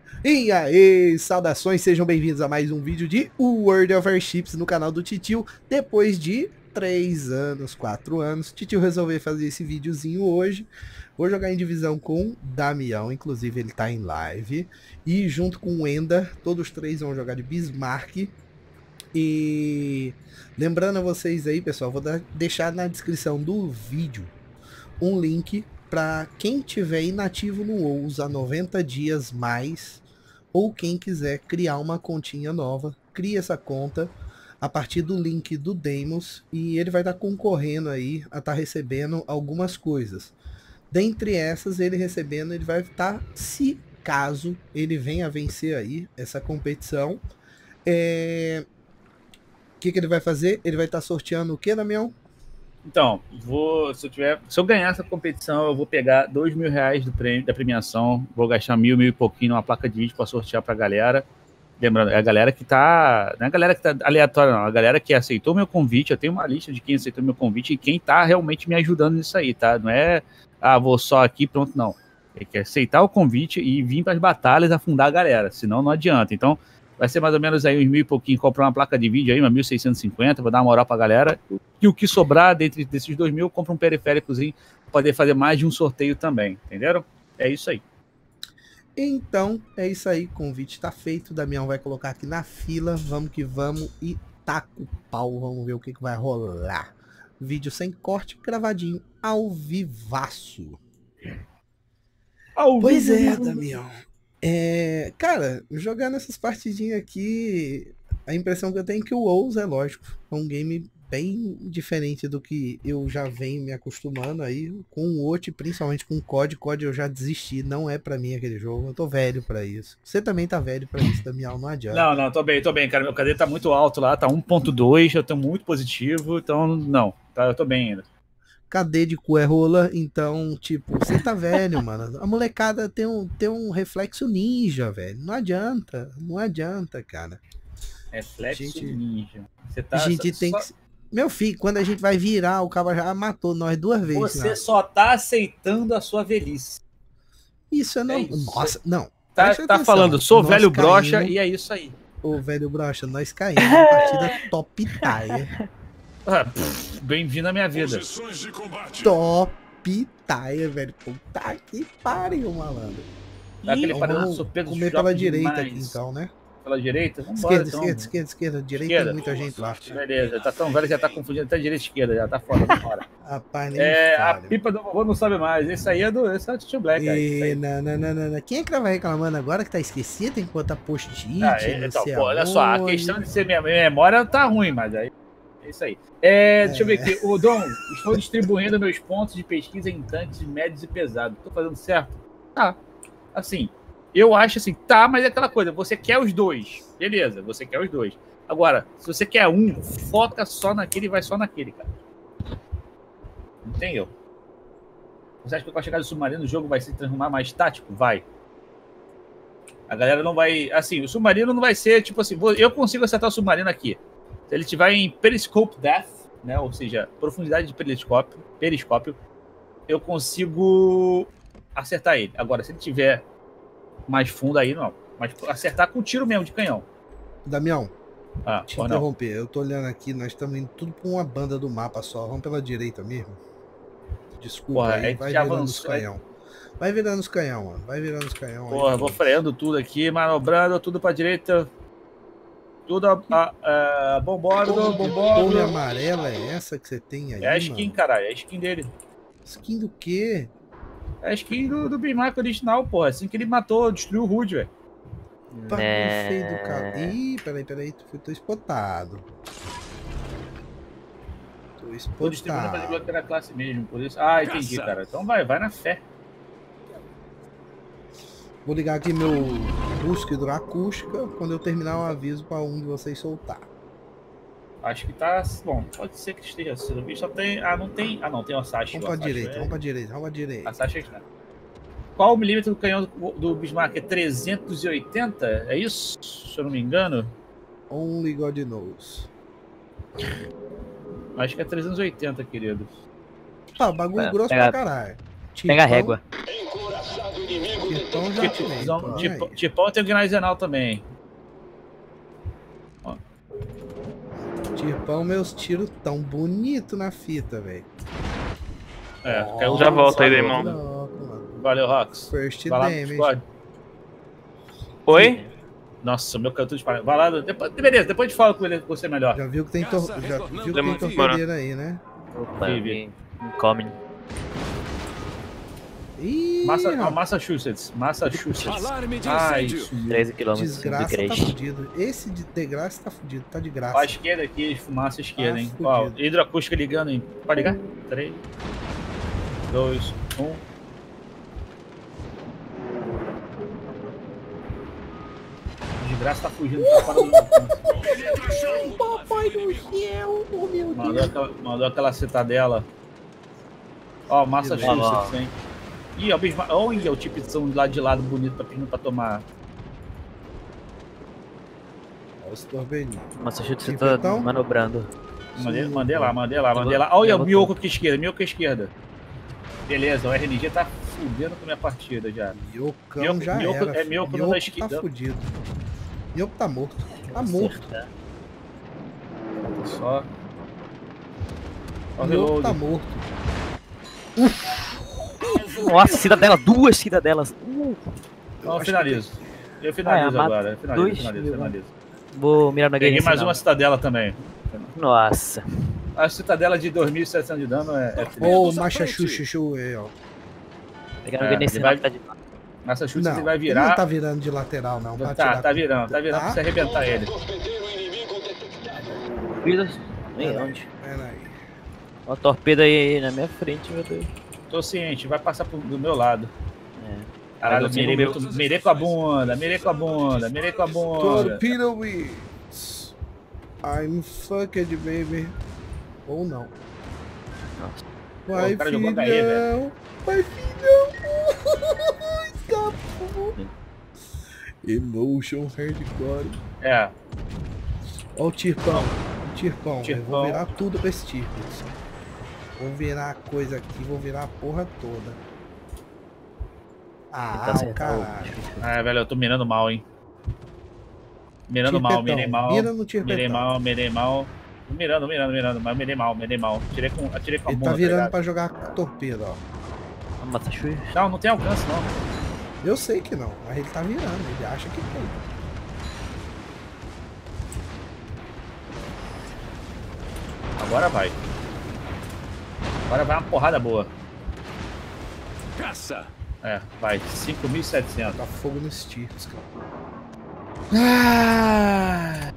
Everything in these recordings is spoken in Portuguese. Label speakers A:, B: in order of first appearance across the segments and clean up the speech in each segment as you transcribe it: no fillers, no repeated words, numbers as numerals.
A: E aí, saudações, sejam bem-vindos a mais um vídeo de World of Warships no canal do Titio. Depois de 3 anos, 4 anos, Titio resolveu fazer esse videozinho hoje. Vou jogar em divisão com Damião, inclusive ele tá em live. E junto com o Enda, todos três vão jogar de Bismarck. E lembrando a vocês aí, pessoal, vou deixar na descrição do vídeo um link para quem tiver inativo no WoW há 90 dias mais, ou quem quiser criar uma continha nova, cria essa conta a partir do link do Deimos e ele vai estar concorrendo aí a estar recebendo algumas coisas. Dentre essas, ele recebendo, ele vai estar, se caso ele venha a vencer aí essa competição, o que ele vai fazer? Ele vai estar sorteando o que, Damião?
B: Então, se eu ganhar essa competição, eu vou pegar R$2.000 do prêmio, da premiação, vou gastar mil e pouquinho numa placa de vídeo para sortear pra galera. Lembrando, é a galera que tá. Não é a galera que tá aleatória, não. A galera que aceitou meu convite. Eu tenho uma lista de quem aceitou meu convite e quem tá realmente me ajudando nisso aí, tá? Não é, vou só aqui, pronto, não. Tem que aceitar o convite e vir para as batalhas afundar a galera, senão não adianta. Então, vai ser mais ou menos aí uns mil e pouquinho, comprar uma placa de vídeo aí, uma 1650, vou dar uma moral pra galera. E o que sobrar desses 2.000, eu compro um periféricozinho pra poder fazer mais de um sorteio também, entenderam? É isso aí.
A: Então, é isso aí, convite tá feito, o Damião vai colocar aqui na fila, vamos que vamos e taca o pau, vamos ver o que vai rolar. Vídeo sem corte, gravadinho, ao vivaço. Pois é, Damião. Cara, jogando essas partidinhas aqui, a impressão que eu tenho é que o WoW é lógico, é um game bem diferente do que eu já venho me acostumando aí com o Ot, principalmente com o COD. COD eu já desisti, não é pra mim aquele jogo, eu tô velho pra isso. Você também tá velho pra isso, Damião, não adianta.
B: Não, tô bem, cara, meu KD tá muito alto lá, tá 1.2, eu tô muito positivo, então não, tá, eu tô bem ainda.
A: KD de cu é rola, então, tipo, você tá velho, mano. A molecada tem um reflexo ninja, velho. Não adianta, cara.
B: Reflexo ninja. Você tá,
A: a gente tem que... Meu filho, quando a gente vai virar, o cara já matou nós 2 vezes.
B: Você só tá aceitando a sua velhice.
A: Isso é não. Nossa, não.
B: Tá falando, sou velho brocha e é isso aí.
A: Ô, velho brocha, nós caímos na partida top tier.
B: Bem-vindo à minha vida.
A: Top tier, velho. Puta que pariu, malandro.
B: Vamos
A: comer pela direita aqui, então, né?
B: Pela direita? Vambora,
A: esquerda. Direita tem muita gente lá.
B: Beleza, tá tão velho que já tá confundindo até direita e esquerda, já tá fora, vambora.
A: Rapaz, nem
B: a pipa do vovô não sabe mais. Esse aí é do Tio Black.
A: Não. Quem é que tava reclamando agora que tá esquecido? Tem que botar post-it,
B: então, pô, olha só, a questão de ser minha memória tá ruim, mas aí é isso aí. Deixa eu ver aqui. O Dom, estou distribuindo meus pontos de pesquisa em tanques médios e pesados. Tô fazendo certo? Tá. Assim, eu acho assim, tá, mas é aquela coisa, você quer os dois. Beleza, você quer os dois. Agora, se você quer um, foca só naquele e vai só naquele, cara. Entendeu? Você acha que com a chegada do submarino o jogo vai se transformar mais tático? Vai. A galera não vai... Assim, o submarino não vai ser, tipo assim, eu consigo acertar o submarino aqui. Se ele estiver em periscope depth, né, ou seja, profundidade de periscópio, eu consigo acertar ele. Agora, se ele tiver mais fundo aí, não. Mas acertar com tiro mesmo, de canhão.
A: Damião, te interromper. Eu tô olhando aqui, nós estamos indo tudo pra uma banda do mapa só. Vamos pela direita mesmo. Desculpa,
B: porra,
A: aí, vai virando os canhão. Vai virando os canhão, mano. Vai virando os canhão.
B: Porra, vou freando tudo aqui, manobrando tudo pra direita. Tudo bombora.
A: Torre amarela é essa que você tem aí?
B: É a skin, caralho. É a skin dele.
A: Skin do quê?
B: É a skin do Bismarck original, porra. Assim que ele matou, destruiu o Rude, velho.
A: Bagulho feio do cara. Ih, peraí. Tô espotado.
B: Tô distribuindo pra desbloquear a classe mesmo, por isso. Ah, entendi, cara. Então vai na fé.
A: Vou ligar aqui meu busca hidroacústica. Quando eu terminar, eu aviso pra um de vocês soltar.
B: Acho que tá... Bom, pode ser que esteja sendo visto. Só tem... não tem... não, tem o Sashi.
A: Vamos pra direita.
B: A Sashi é... Qual o milímetro do canhão do Bismarck? É 380? É isso? Se eu não me engano.
A: Only God knows.
B: Acho que é 380, querido.
A: Bagulho grosso pra caralho.
C: Pega a régua.
A: Tipão já tem.
B: Tipão tem o Gnaisenal também. Ó.
A: Tipão, meus tiros tão bonito na fita, velho.
C: Já volta aí, irmão.
B: Valeu, Rox.
A: First
B: Vai lá no
A: damage.
B: Discord.
C: Oi?
B: Nossa, meu canto disparado. Vai lá, beleza, depois a gente fala com você melhor.
A: Já viu que tem, torpedeira aí, né?
C: Opa,
B: Vive.
C: come.
A: Ih,
B: Massachusetts.
D: Alarme de
B: Ai,
D: incêndio.
B: isso.
C: 13 km de
A: desgraça tá
C: creche.
A: fudido. Esse de degraça tá fudido, tá de graça.
B: Ó, a esquerda aqui, fumaça esquerda, hein?
A: fudido.
B: Ó, hidroacústica ligando, hein? Pode ligar? 3, 2, 1. Desgraça tá fugindo pra fora do
A: Papai do céu, oh meu Deus.
B: mandou aquela citadela. Ó, Massachusetts, hein? Ih, ó, olha o tipizão lá de lado bonito pra pedindo pra tomar.
A: Olha os torbelinhos.
C: Massachusetts
A: Tipo,
C: tá
A: então?
C: manobrando.
B: Mandei lá. Olha o Miyoko aqui à esquerda. Beleza, o RNG tá fudendo com a minha partida já.
A: Miocão já
B: Miyoko-
A: era.
B: é Miyoko
A: Miyoko
B: da esquerda.
A: tá fudido. Miyoko tá morto. Tá morto.
B: Só. Ó o
A: Miyoko tá
B: reload.
A: morto.
C: Nossa, cidadela, 2 cidadelas.
B: Não, eu finalizo. Eu finalizo
C: Ah,
B: agora. Eu
C: dois,
B: finalizo.
C: Vou mirar na
B: Peguei
C: guerra.
B: mais uma citadela também.
C: Nossa.
B: A citadela de 2.700 de dano é
A: Ô, Machachuchu aí, ó.
C: Pegar no
B: É,
C: guerra
B: ele vai-
C: tá de
B: Massachusetts
A: Não,
B: ele vai
A: ele
B: virar.
A: não tá virando de lateral, não. Pra
B: Tá
A: tirar-
B: virando pra você arrebentar ele.
C: torpedas. Nem onde?
A: Pera aí.
C: Ó, a torpeda aí na minha frente, meu Deus.
B: Tô ciente, vai passar do meu lado.
C: É.
B: Caralho,
C: Mas eu sei
B: mirei com a bunda.
A: Torpedo wins. I'm fucked, baby. Ou não.
C: Nossa.
A: Vai,
B: o cara jogou
A: filhão.
B: HE, velho.
A: Vai, filhão. Escapou. Emotion hardcore.
B: É,
A: Ó o Tirpão. Tirpão. Eu
B: Tirpão.
A: vou virar tudo pra esse Tirpão. Vou virar a coisa aqui, vou virar a porra toda. Ah,
C: Tentar acertar o
A: caralho.
B: ah, velho, eu tô mirando mal, hein. Mirei mal.
A: Mira no Tirpetão.
B: Mirei mal. Mirando, mas mirei mal. Atirei com a
A: Ele
B: bunda,
A: tá virando
B: ligado?
A: pra jogar torpedo, ó.
C: Massachusetts.
B: Não tem alcance, não.
A: Eu sei que não, mas ele tá virando, ele acha que tem.
B: Agora vai. Agora vai uma porrada boa.
D: Caça.
B: É, vai. 5.700.
A: Tá fogo nos tiros, cara.
B: Ah!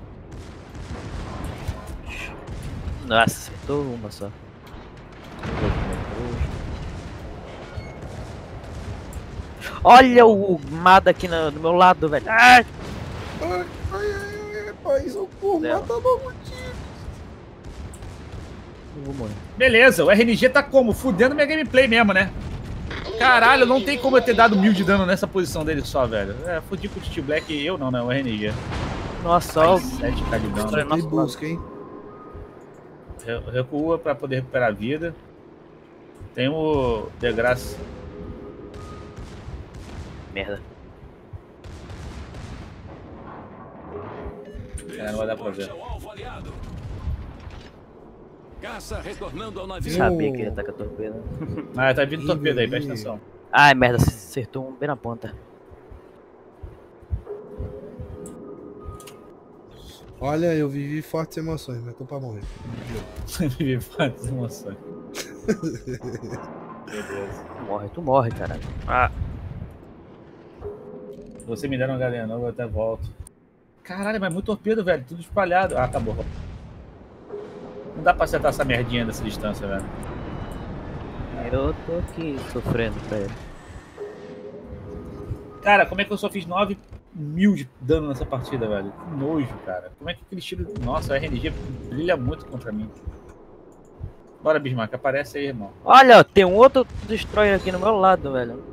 C: Nossa, acertou uma só. Olha o Mada aqui do meu lado, velho. Ai!
A: Ai, pai, socorro,
C: Dela.
A: mata logo o tiro.
C: Eu vou morrer.
B: Beleza, o RNG tá como? Fudendo minha gameplay mesmo, né? Caralho, não tem como eu ter dado 1000 de dano nessa posição dele só, velho. É, fudi com o Titi Black e eu não, né? O RNG.
C: Nossa, ó.
B: 7k de dano.
C: Nossa,
A: Ele busca, hein?
B: Recua pra poder recuperar a vida. Tem o Degraça.
C: Merda.
B: É, não vai dar pra ver.
D: Ao alvo aliado. Caça retornando ao navio.
C: Sabia que ele ia atacar a torpedo.
B: Ah, tá vindo torpedo aí, presta atenção.
C: Ai, merda, acertou um bem na ponta.
A: Olha, eu vivi fortes emoções, mas tô pra morrer.
B: Vivi várias emoções. Beleza.
C: Tu morre, caralho. Ah,
B: Se você me der uma galinha nova, eu até volto. Caralho, mas muito torpedo, velho. Tudo espalhado. Ah, acabou. Não dá pra acertar essa merdinha dessa distância, velho.
C: eu tô aqui sofrendo pra ele.
B: Cara, como é que eu só fiz 9.000 de dano nessa partida, velho? Que nojo, cara. Como é que aquele tiro... Nossa, o RNG brilha muito contra mim. Bora, Bismarck. Aparece aí, irmão.
C: Olha, ó, tem um outro destroyer aqui no meu lado, velho.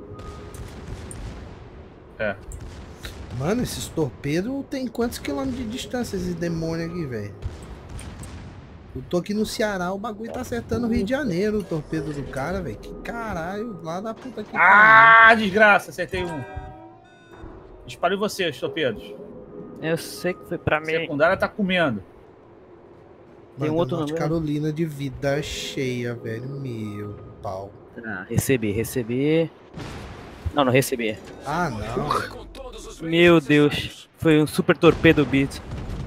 B: É.
A: Mano, esses torpedos tem quantos quilômetros de distância esses demônios aqui, velho? Eu tô aqui no Ceará, o bagulho tá acertando o Rio de Janeiro, o torpedo do cara, velho. Que caralho, lá da puta que
B: Ah, desgraça, acertei um. Disparo em você, os torpedos.
C: Eu sei que foi pra mim.
B: Secundária tá comendo.
C: Tem um outro
A: Norte
C: número.
A: Carolina de vida cheia, velho. Meu pau.
C: Ah, receber. Não, não recebi.
A: Ah, não.
D: Com todos os
C: Meu
D: veículos
C: Deus.
D: necessários.
C: Foi um super torpedo beat.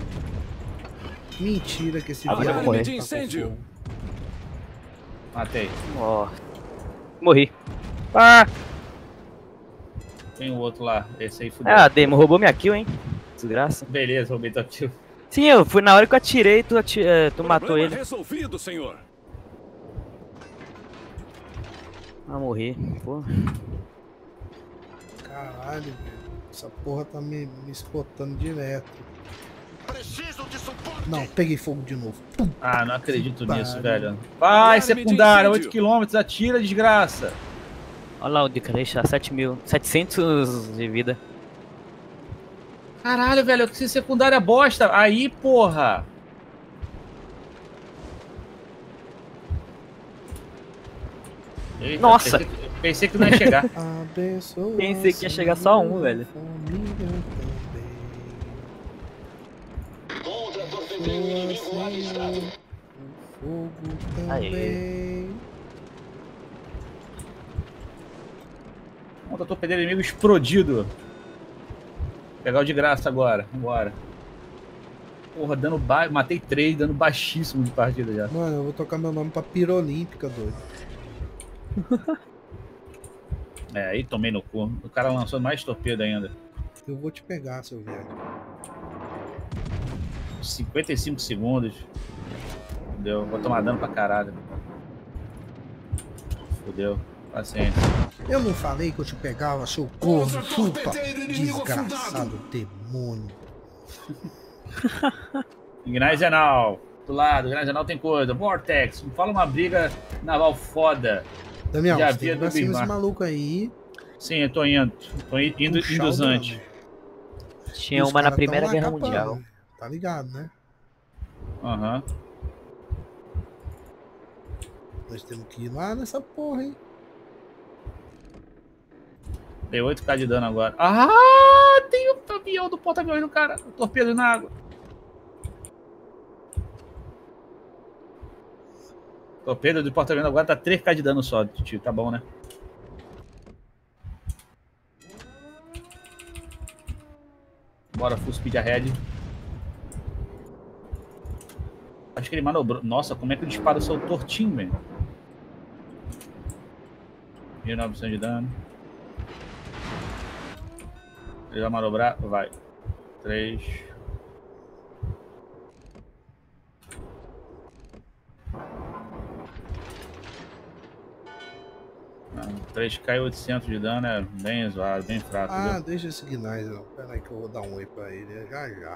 A: Mentira que esse
C: Alarme
A: viado
C: de
A: tá com
D: incêndio.
A: fogo.
B: Matei.
C: Ó. Morri. Ah!
B: Tem o outro lá. Esse aí fudeu.
C: Ah, Demo, roubou minha kill, hein? Desgraça.
B: Beleza, roubei teu kill.
C: Sim, eu fui na hora que eu atirei, tu matou
D: Problema
C: ele.
D: resolvido, senhor.
C: Ah, morri. Pô.
A: Caralho, velho. Essa porra tá me espotando direto. Não, peguei fogo de novo. Pum.
B: Ah, não acredito
A: Que
B: nisso,
A: pariu.
B: velho. Vai,
D: Alarme de
B: secundária,
D: incêndio.
B: 8 km, atira, desgraça.
C: Olha lá o de deixar 7.700 de vida.
B: Caralho, velho, que secundária bosta. Aí, porra. Eita,
C: Nossa.
B: Pensei que não ia chegar.
A: Abençoa.
C: Pensei que ia chegar só um, velho.
A: Família também. O fogo também.
B: Contra torpedeiro inimigo explodido. Pegar o de graça agora. Vambora. Porra, dano baixo. Matei 3, dano baixíssimo de partida já.
A: Mano, eu vou tocar meu nome pra Pirolímpica, doido.
B: É, aí tomei no cu. O cara lançou mais torpedo ainda.
A: Eu vou te pegar, seu velho.
B: 55 segundos. Fudeu. Vou tomar dano pra caralho. Fudeu. Paciência.
A: Eu não falei que eu te pegava, seu corno, chupa, desgraçado demônio.
B: Gneisenau. Do lado, Gneisenau tem coisa. Vortex. Me fala uma briga naval foda.
A: Damião,
B: Já
A: você tem
B: havia
A: que
B: do
A: ir pra cima
B: Bismarck.
A: desse maluco aí.
B: Sim, eu tô indo. Tô indo
A: puxar o
B: induzante.
A: dano.
C: Tinha
A: E os
C: uma na
A: caras tão
C: Primeira
A: lá
C: Guerra
A: capando,
C: Mundial.
A: Tá ligado, né?
B: Aham.
A: Nós temos que ir lá nessa porra, hein?
B: Dei 8k de dano agora. Ah, tem o avião do porta-aviões do cara. O torpedo na água. Torpedo do porta-aviões agora tá 3k de dano só, tio. Tá bom, né? Bora, full speed ahead. Acho que ele manobrou. Nossa, como é que o disparo saiu tortinho, velho? 1900 de dano. Ele vai manobrar? Vai. 3. Não, 3k e 800 de dano é bem zoado, bem fraco.
A: Ah,
B: Viu?
A: deixa esse Gnais, não. Pera aí que eu vou dar um oi pra ele já já.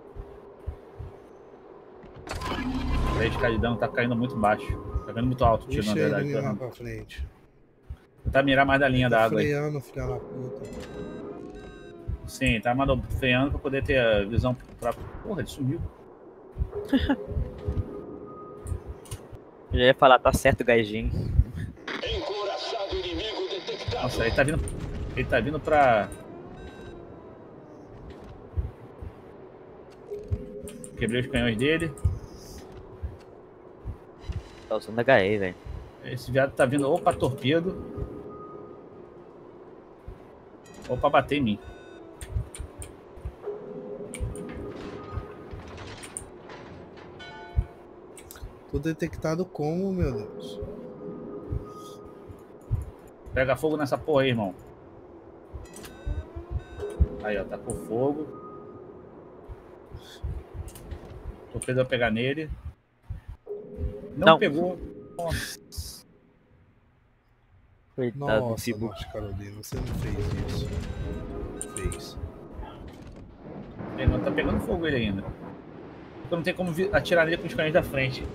B: 3k de dano tá caindo muito baixo. Tá caindo muito alto, tio,
A: Deixa
B: na
A: ele
B: verdade.
A: mirar pra frente.
B: Tentar mirar mais da linha da
A: Tá
B: água aí.
A: freando, filha da puta.
B: Sim, tá freando pra poder ter a visão pra... Porra, ele sumiu.
C: Eu já ia falar, tá certo, Gaijin.
B: Nossa, ele tá vindo. Ele tá vindo pra. Quebrei os canhões dele.
C: Tá usando HE, velho.
B: Esse viado tá vindo ou pra torpedo ou pra bater em mim.
A: Tô detectado como, meu Deus?
B: Pega fogo nessa porra aí, irmão. Aí, ó, tá com fogo. Torpedo vai pegar nele. Não pegou. Nossa.
C: Coitado
A: Nossa,
C: desse bug.
A: Norte Carolina, você não fez isso. Fez.
B: Ele não tá pegando fogo ele ainda. Eu não tenho como atirar nele com os canhões da frente.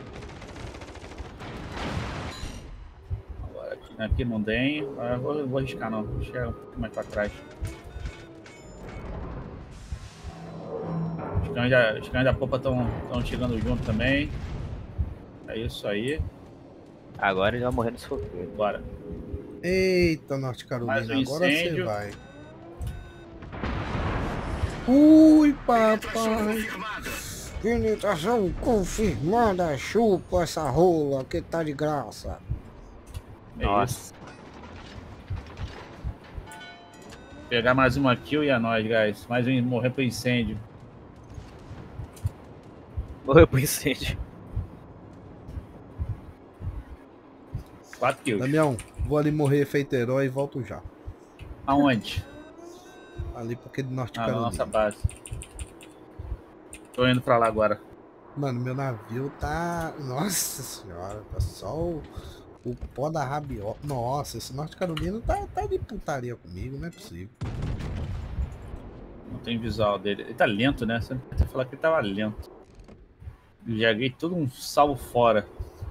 B: Agora aqui não tem. Eu vou arriscar não. Vou chegar um pouco mais pra trás. Os canhões da popa estão chegando junto também. É isso aí.
C: Agora ele vai morrer no fogueiro.
B: Bora.
A: Eita, Norte
B: Mais
A: Carolina,
B: um
A: agora você
B: incêndio.
A: vai. Ui, papai. Penetração confirmada, chupa essa rola que tá de graça.
B: É
C: Nossa.
B: isso. Pegar mais uma kill e é nóis, guys. Mais um morrer pro incêndio.
C: Morreu pro incêndio.
B: 4 kills.
A: Damião, vou ali morrer feito herói e volto já.
B: Aonde?
A: Ali pra aquele Norte
B: Na
A: Carolina.
B: nossa base. Tô indo pra lá agora.
A: Mano, meu navio tá... Nossa senhora, tá só o pó da rabiola. Nossa, esse Norte Carolina tá de putaria comigo, não é possível.
B: Não tem visual dele. Ele tá lento, né? Você não falar que ele tava lento. Joguei todo um salvo fora.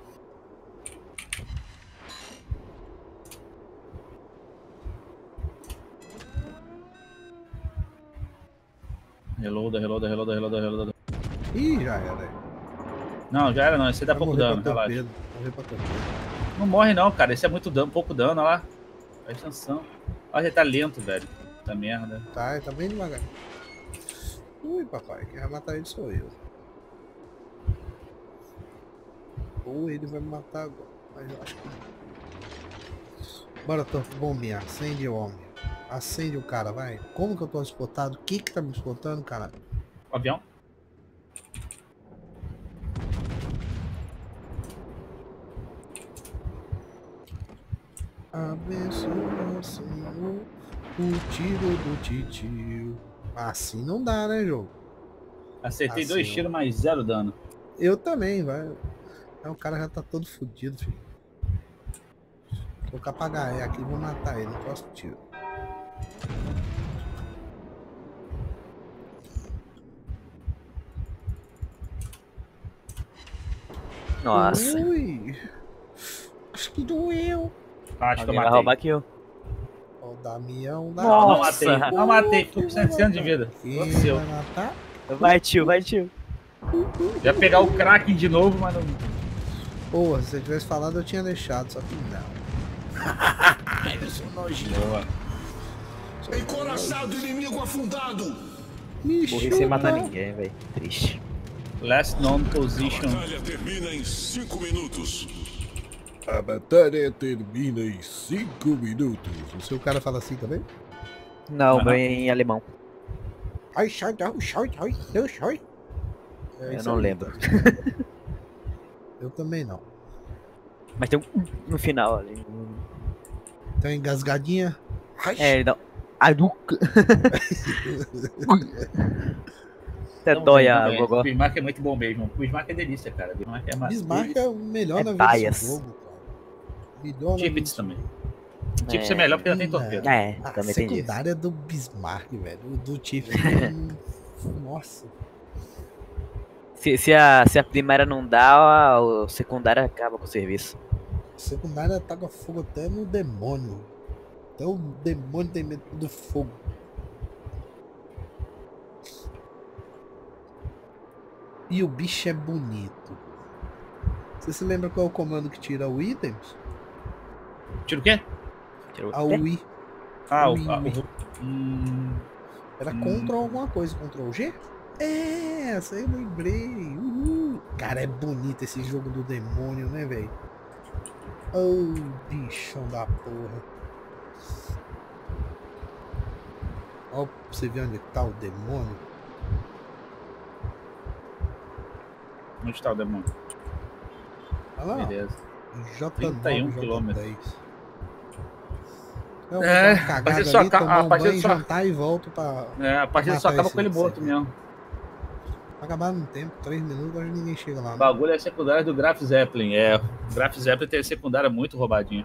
B: Reloada.
A: Ih, já era.
B: Não, já era não. Esse aí dá
A: Vai
B: pouco
A: morrer
B: dano,
A: pra
B: relaxa.
A: torpedo. Morrer pra torpedo.
B: Não morre não, cara. Esse é muito dano, pouco dano, olha lá. Presta atenção. Olha, ele tá lento, velho. Essa merda.
A: Tá bem devagar. Ui, papai, quem vai matar ele sou eu. Ou ele vai me matar agora. Mas eu acho que não. Bora, bombinha. Acende o homem. Acende o cara, vai. Como que eu tô espotado? O que tá me espotando, cara?
B: O avião.
A: Abençoa, Senhor, o tiro do titio. Assim não dá, né, jogo?
B: Acertei
A: Assim,
B: 2
A: ó.
B: tiros, mais 0 dano.
A: Eu também, vai. O cara já tá todo fodido, filho. Vou colocar pra HE aqui e vou matar ele no próximo tiro.
C: Nossa.
A: Ui. Acho que doeu.
B: Acho que eu
C: Alguém vai
B: matei.
C: roubar kill.
A: Ó, o Damião da...
B: Não, não
C: Nossa.
B: matei. Não matei. Fico com 700 de vida.
A: Quem
B: Outro seu.
A: vai matar?
C: Vai, tio, vai, tio.
B: Já pegar o Kraken de novo, mas não...
A: Porra, se você tivesse falado eu tinha deixado, só que não. Eu sou nojento.
B: Boa.
D: Encoraçado inimigo afundado.
A: Me
C: Morri sem
A: chupa.
C: matar ninguém, velho. Triste.
B: Last known
D: A
B: position.
D: batalha termina em 5 minutos.
A: A batalha termina em 5 minutos. O seu cara fala assim também?
C: Não,
B: Aham.
C: meu em alemão.
A: Ai, sai, eu sai. É
C: Eu
A: isso
C: não
A: aí,
C: lembro.
A: tá. Eu também não.
C: Mas tem um no final ali.
A: Tá engasgadinha? Ai,
C: É, ele dá. Aduca. Até
B: Não,
C: dói
B: não,
C: a
B: velho.
C: gogó.
B: O Bismarck é muito bom mesmo. O Bismarck é delícia, cara. O Bismarck é massa.
A: Bismarck é o melhor
C: É
A: na vida
C: bias.
A: desse jogo, cara. Melhor na
B: Tippets
A: vida.
B: também. Tippets é melhor porque não tem torpedo.
C: É,
A: A
C: também tem disso.
A: secundária do Bismarck, velho. O do Tiff. Nossa.
C: Se a primeira não dá, o secundário acaba com o serviço.
A: A secundária taca fogo até no demônio. Até o demônio tem medo do fogo. E o bicho é bonito. Você se lembra qual é o comando que tira o itens?
B: Tira o quê?
C: Tirou
A: A
C: o pé?
A: UI.
B: Ah,
A: Ui. Era Ctrl alguma coisa, Ctrl G? É, essa aí eu lembrei. Uhul. Cara, é bonito esse jogo do demônio, né, velho? Oh, bichão da porra. Ó, pra você ver onde tá o demônio.
B: Onde está o demônio?
A: Olha lá,
B: Beleza.
A: J9,
B: 31
A: J10.
B: quilômetros.
A: Eu vou
B: É,
A: dar uma cagada
B: a partir só
A: ali,
B: acaba-
A: tomar
B: a
A: um
B: partir
A: banho,
B: só-
A: jantar e volto pra...
B: É, a partida só
A: Matar
B: acaba
A: esse
B: com ele morto
A: incêndio.
B: mesmo.
A: Pra acabar no tempo, 3 minutos, hoje ninguém chega lá.
B: O
A: Né?
B: bagulho é secundária do Graf Zeppelin. É, o Graf Zeppelin tem a secundária muito roubadinha.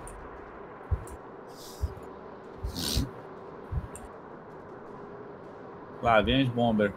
B: Lá vem os bomber.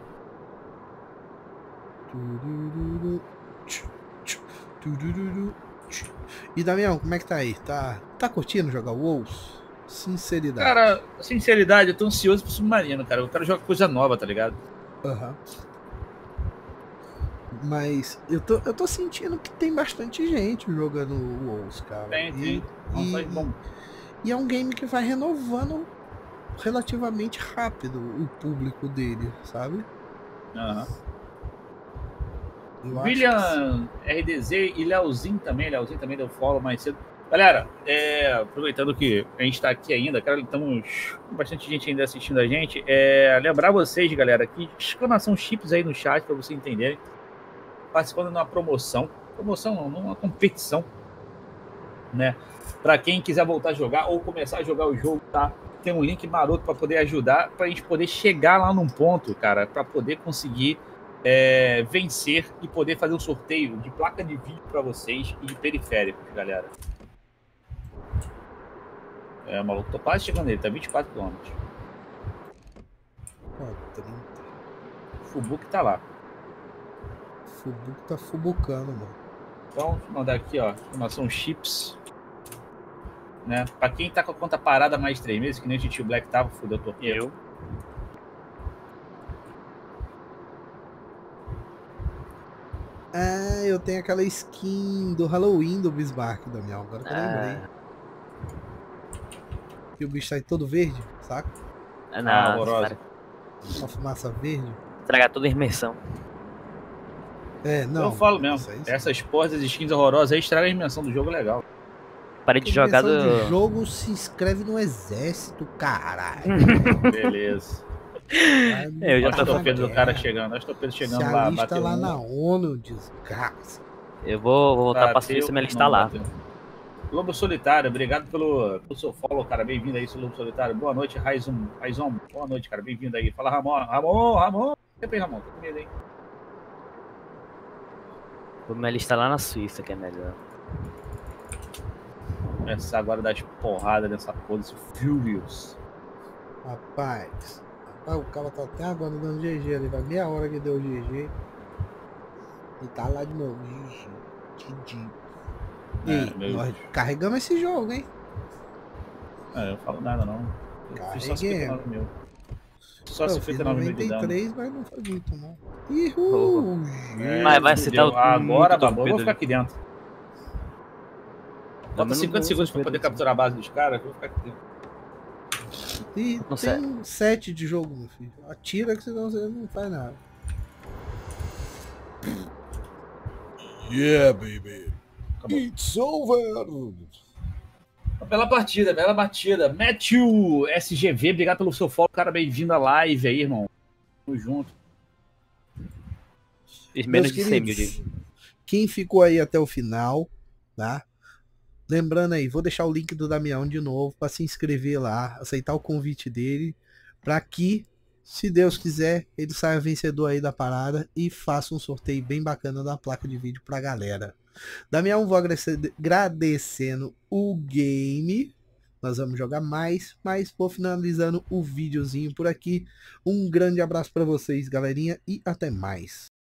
A: Turururu, tchu, tchu, turururu, tchu. E Damião, como é que tá aí? Tá curtindo jogar WoW? Sinceridade.
B: Cara, sinceridade, eu tô ansioso pro submarino, cara. Eu quero jogar coisa nova, tá ligado?
A: Aham. Mas eu tô sentindo que tem bastante gente jogando o WoW, cara.
B: Tem. Não faz bom.
A: E é um game que vai renovando relativamente rápido o público dele, sabe?
B: Aham.
A: Eu acho que
B: William RDZ e Leozinho também deu follow mais cedo. Galera, aproveitando que a gente está aqui ainda, cara, estamos com bastante gente ainda assistindo a gente. Lembrar vocês, galera, que exclamação chips aí no chat para vocês entenderem. Participando de uma promoção não, numa competição, né? Para quem quiser voltar a jogar ou começar a jogar o jogo, tá? Tem um link maroto para poder ajudar, para a gente poder chegar lá num ponto, cara, para poder conseguir vencer e poder fazer um sorteio de placa de vídeo para vocês e de periféricos, galera. Maluco, tô quase chegando nele, tá 24 km.
A: Ó, 30.
B: Fubuque tá lá.
A: Fubuco tá fubucando, mano.
B: Então, vou mandar aqui, ó, informação chips. Né? Pra quem tá com a conta parada mais de 3 meses, que nem o Tio Black tava, fudeu, tô aqui.
C: Eu.
A: Ah, eu tenho aquela skin do Halloween do Bismarck, Damião. Agora que eu lembrei. Que o bicho sai todo verde, saca?
C: Não,
B: horrorosa.
A: Uma fumaça verde.
C: estragar toda a imersão.
A: Não.
B: Eu falo mesmo.
A: Isso aí,
B: Essas porras, as skins horrorosas aí estragam a dimensão do jogo legal.
C: Parei de jogar
A: Dimensão
C: do...
A: de jogo se inscreve no exército, caralho.
B: Beleza.
C: Eu já
B: Olha
C: tô
B: o torpedo do cara
A: chegando.
B: chegando. Olha o torpedo chegando
A: Se
B: lá,
A: alista
B: bateu
A: lá
B: um.
A: na ONU, desgraça.
C: Eu vou voltar pra
B: Bateu,
C: Suíça me
B: não
C: alistar lá.
B: bateu. Lobo Solitário, obrigado pelo seu follow, cara. Bem-vindo aí, seu Lobo Solitário. Boa noite, Raizum. Boa noite, cara. Bem-vindo aí. Fala, Ramon. Sempre aí, Ramon. Tô com medo aí.
C: Vou me alistar lá na Suíça, que é melhor.
B: Começar agora a dar as porradas nessa porra desse Furious.
A: Rapaz, o cara tá até agora dando GG ali. Vai meia hora que deu GG. E tá lá de novo. GG. Ei, nós carregamos esse jogo, hein?
B: Eu falo nada, não. Eu fiz só 59 mil. Só
A: Eu fiz
B: 59 mil de dano.
A: 93, mas não foi muito, não. Ihul!
C: Mas vai citar o...
B: Agora,
C: muito
B: babou, eu vou
C: torpedo
B: ficar aqui dentro. Falta 50 segundos pra poder capturar a base dos caras, eu vou ficar aqui dentro.
A: E
C: Não
A: tem 7 de jogo, meu filho. Atira que senão você não faz nada.
D: Yeah, baby.
B: Acabou.
D: It's over.
B: Bela batida. Matthew SGV, obrigado pelo seu follow, cara. Bem-vindo à live aí, irmão. Tamo junto.
C: Fiz menos
A: Meus
C: de 100 mil
A: queridos,
C: de...
A: quem ficou aí até o final, tá? Lembrando aí, vou deixar o link do Damião de novo para se inscrever lá, aceitar o convite dele, para que, se Deus quiser, ele saia vencedor aí da parada e faça um sorteio bem bacana da placa de vídeo pra galera. Damião, vou agradecendo o game. Nós vamos jogar mais, mas vou finalizando o videozinho por aqui. Um grande abraço para vocês, galerinha, e até mais.